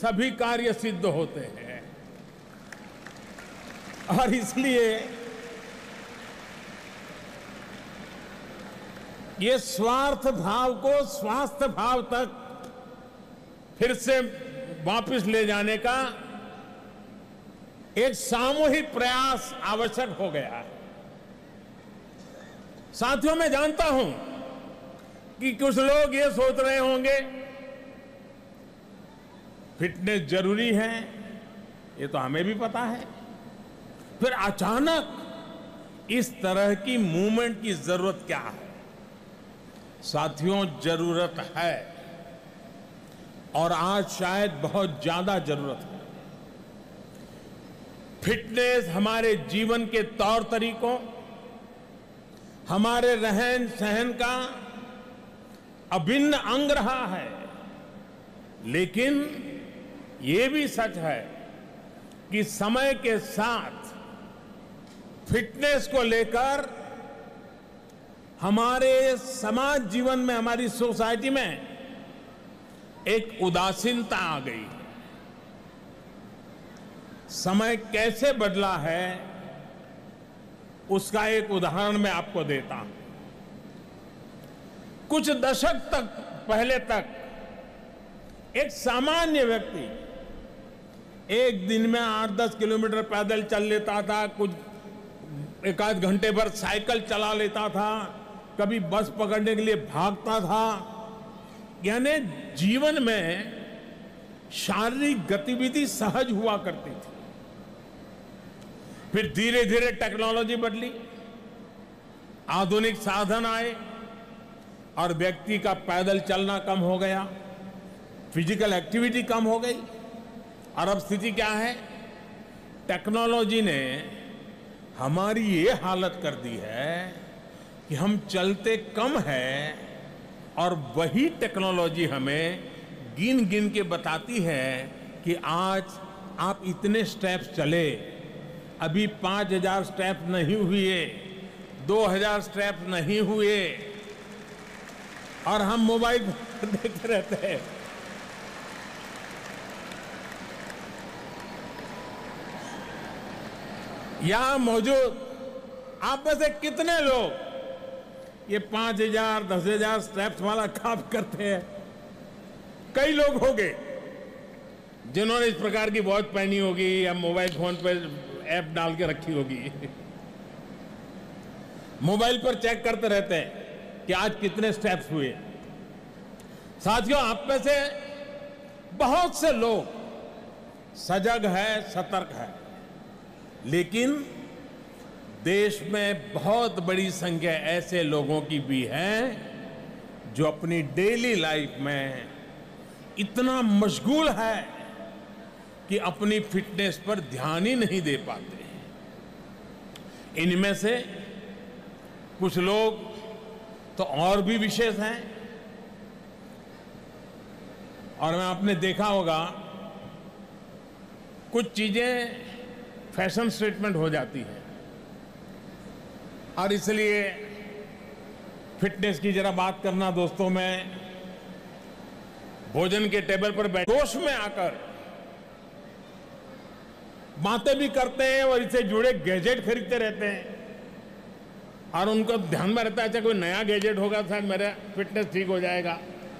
सभी कार्य सिद्ध होते हैं। और इसलिए ये स्वार्थ भाव को स्वास्थ्य भाव तक फिर से वापस ले जाने का एक सामूहिक प्रयास आवश्यक हो गया है। साथियों, मैं जानता हूं कि कुछ लोग ये सोच रहे होंगे फिटनेस जरूरी है, ये तो हमें भी पता है, फिर अचानक इस तरह की मूवमेंट की जरूरत क्या है? साथियों, जरूरत है, और आज शायद बहुत ज्यादा जरूरत है। फिटनेस हमारे जीवन के तौर तरीकों, हमारे रहन सहन का अभिन्न अंग रहा है। लेकिन ये भी सच है कि समय के साथ फिटनेस को लेकर हमारे समाज जीवन में, हमारी सोसाइटी में एक उदासीनता आ गई है। समय कैसे बदला है उसका एक उदाहरण मैं आपको देता हूं। कुछ दशक तक पहले तक एक सामान्य व्यक्ति एक दिन में 8-10 किलोमीटर पैदल चल लेता था, कुछ एक आध घंटे भर साइकिल चला लेता था, कभी बस पकड़ने के लिए भागता था। यानी जीवन में शारीरिक गतिविधि सहज हुआ करती थी। फिर धीरे धीरे टेक्नोलॉजी बदली, आधुनिक साधन आए और व्यक्ति का पैदल चलना कम हो गया, फिजिकल एक्टिविटी कम हो गई। और अब स्थिति क्या है? टेक्नोलॉजी ने हमारी ये हालत कर दी है कि हम चलते कम है, और वही टेक्नोलॉजी हमें गिन गिन के बताती है कि आज आप इतने स्टेप्स चले, अभी 5000 स्टेप नहीं हुए, 2000 स्टेप नहीं हुए, और हम मोबाइल पर देखते रहते हैं। यहां मौजूद आप में से कितने लोग ये 5000, 10,000 स्टेप्स वाला काम करते हैं? कई लोग होंगे जिन्होंने इस प्रकार की वॉच पहनी होगी या मोबाइल फोन पर ऐप डाल के रखी होगी। मोबाइल पर चेक करते रहते हैं कि आज कितने स्टेप्स हुए। साथियों, आप में से बहुत से लोग सजग है, सतर्क है, लेकिन देश में बहुत बड़ी संख्या ऐसे लोगों की भी है जो अपनी डेली लाइफ में इतना मशगूल है कि अपनी फिटनेस पर ध्यान ही नहीं दे पाते। इनमें से कुछ लोग तो और भी विशेष हैं, और मैं आपने देखा होगा कुछ चीजें फैशन स्टेटमेंट हो जाती है, और इसलिए फिटनेस की जरा बात करना दोस्तों में, भोजन के टेबल पर बैठ जोश में आकर बातें भी करते हैं और इससे जुड़े गैजेट खरीदते रहते हैं, और उनको ध्यान में रहता है अच्छा कोई नया गैजेट होगा शायद मेरा फिटनेस ठीक हो जाएगा।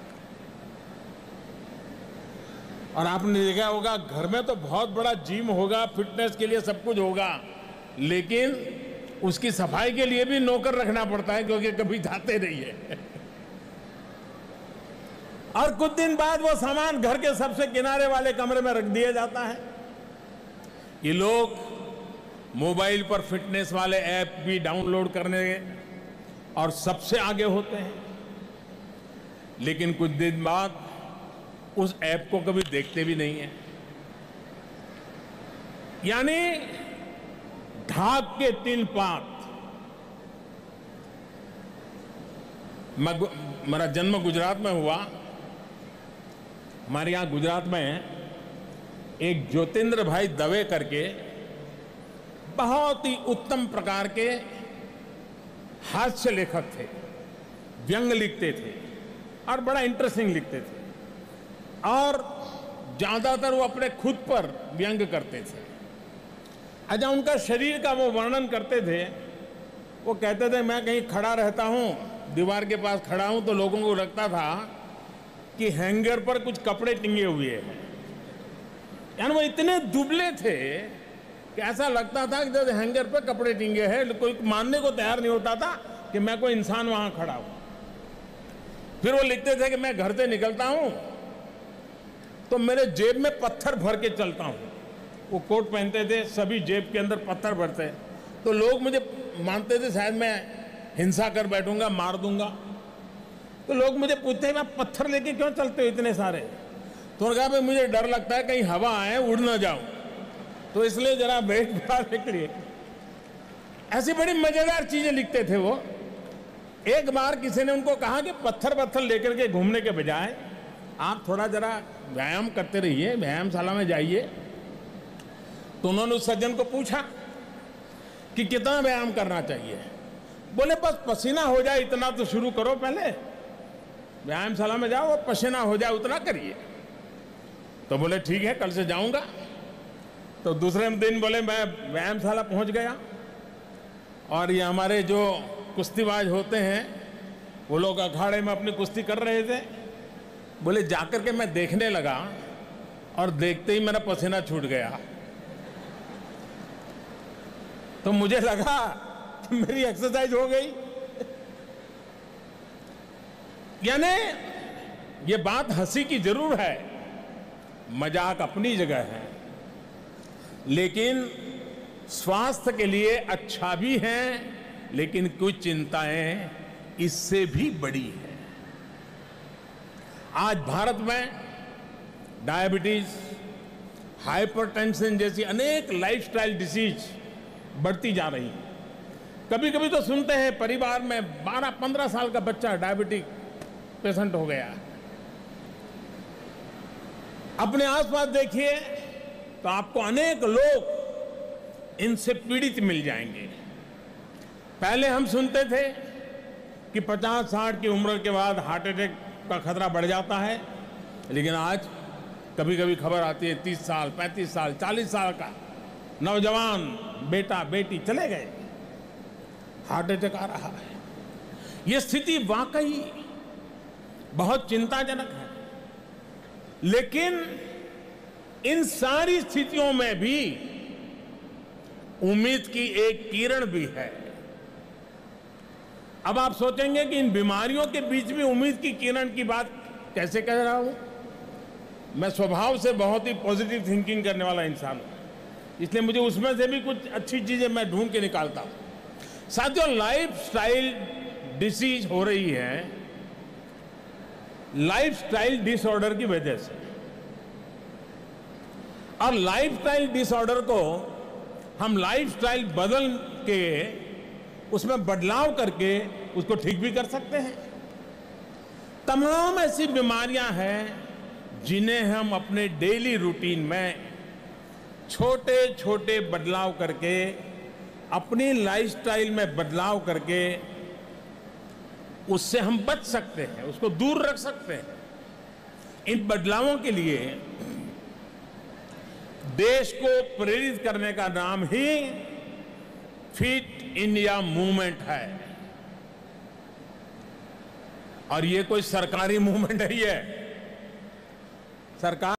और आपने देखा होगा घर में तो बहुत बड़ा जिम होगा, फिटनेस के लिए सब कुछ होगा, लेकिन उसकी सफाई के लिए भी नौकर रखना पड़ता है क्योंकि कभी जाते नहीं है। और कुछ दिन बाद वो सामान घर के सबसे किनारे वाले कमरे में रख दिया जाता है। ये लोग मोबाइल पर फिटनेस वाले ऐप भी डाउनलोड करने और सबसे आगे होते हैं, लेकिन कुछ दिन बाद उस ऐप को कभी देखते भी नहीं है। यानी ढाक के 3 पात। मेरा जन्म गुजरात में हुआ। हमारे यहां गुजरात में एक ज्योतिंद्र भाई दवे करके बहुत ही उत्तम प्रकार के हास्य लेखक थे, व्यंग लिखते थे और बड़ा इंटरेस्टिंग लिखते थे। और ज्यादातर वो अपने खुद पर व्यंग करते थे। अच्छा, उनका शरीर का वो वर्णन करते थे। वो कहते थे मैं कहीं खड़ा रहता हूँ, दीवार के पास खड़ा हूँ, तो लोगों को लगता था कि हैंगर पर कुछ कपड़े टिंगे हुए हैं। यानी वो इतने दुबले थे कि ऐसा लगता था कि जैसे हैंगर पर कपड़े टिंगे हैं। कोई मानने को तैयार नहीं होता था कि मैं कोई इंसान वहां खड़ा हूं। फिर वो लिखते थे कि मैं घर से निकलता हूं तो मेरे जेब में पत्थर भर के चलता हूं। वो कोट पहनते थे, सभी जेब के अंदर पत्थर भरते, तो लोग मुझे मानते थे शायद मैं हिंसा कर बैठूंगा, मार दूंगा। तो लोग मुझे पूछते हैं आप पत्थर लेके क्यों चलते हो इतने सारे? तो उन्होंने कहा भाई मुझे डर लगता है कहीं हवा आए उड़ ना जाऊं, तो इसलिए जरा वेट बढ़ाने के लिए। ऐसी बड़ी मजेदार चीजें लिखते थे वो। एक बार किसी ने उनको कहा कि पत्थर लेकर के घूमने के बजाय आप थोड़ा जरा व्यायाम करते रहिए, व्यायामशाला में जाइए। तो उन्होंने उस सज्जन को पूछा कि कितना व्यायाम करना चाहिए। बोले बस पसीना हो जाए इतना तो शुरू करो, पहले व्यायामशाला में जाओ, पसीना हो जाए उतना करिए। तो बोले ठीक है, कल से जाऊंगा। तो दूसरे दिन बोले मैं व्यायामशाला पहुंच गया और ये हमारे जो कुश्तीबाज होते हैं वो लोग अखाड़े में अपनी कुश्ती कर रहे थे। बोले जाकर के मैं देखने लगा और देखते ही मेरा पसीना छूट गया। तो मुझे लगा कि मेरी एक्सरसाइज हो गई। यानी ये बात हंसी की जरूर है, मजाक अपनी जगह है, लेकिन स्वास्थ्य के लिए अच्छा भी है, लेकिन कुछ चिंताएं इससे भी बड़ी है। आज भारत में डायबिटीज, हाइपरटेंशन जैसी अनेक लाइफस्टाइल डिसीज बढ़ती जा रही है। कभी कभी तो सुनते हैं परिवार में 12-15 साल का बच्चा डायबिटिक पेशेंट हो गया। अपने आसपास देखिए तो आपको अनेक लोग इनसे पीड़ित मिल जाएंगे। पहले हम सुनते थे कि 50-60 की उम्र के बाद हार्ट अटैक का खतरा बढ़ जाता है, लेकिन आज कभी कभी खबर आती है 30 साल, 35 साल, 40 साल का नौजवान बेटा बेटी चले गए, हार्ट अटैक आ रहा है। यह स्थिति वाकई बहुत चिंताजनक है। लेकिन इन सारी स्थितियों में भी उम्मीद की एक किरण भी है। अब आप सोचेंगे कि इन बीमारियों के बीच भी उम्मीद की किरण की बात कैसे कह रहा हूं। मैं स्वभाव से बहुत ही पॉजिटिव थिंकिंग करने वाला इंसान हूं, इसलिए मुझे उसमें से भी कुछ अच्छी चीजें मैं ढूंढ के निकालता हूं। साथियों, लाइफस्टाइल डिसीज हो रही है लाइफस्टाइल डिसऑर्डर की वजह से, और लाइफस्टाइल डिसऑर्डर को हम लाइफस्टाइल बदल के उसमें बदलाव करके उसको ठीक भी कर सकते हैं। तमाम ऐसी बीमारियां हैं जिन्हें हम अपने डेली रूटीन में छोटे छोटे बदलाव करके, अपनी लाइफस्टाइल में बदलाव करके उससे हम बच सकते हैं, उसको दूर रख सकते हैं। इन बदलावों के लिए देश को प्रेरित करने का नाम ही फिट इंडिया मूवमेंट है। और ये कोई सरकारी मूवमेंट नहीं है। सरकार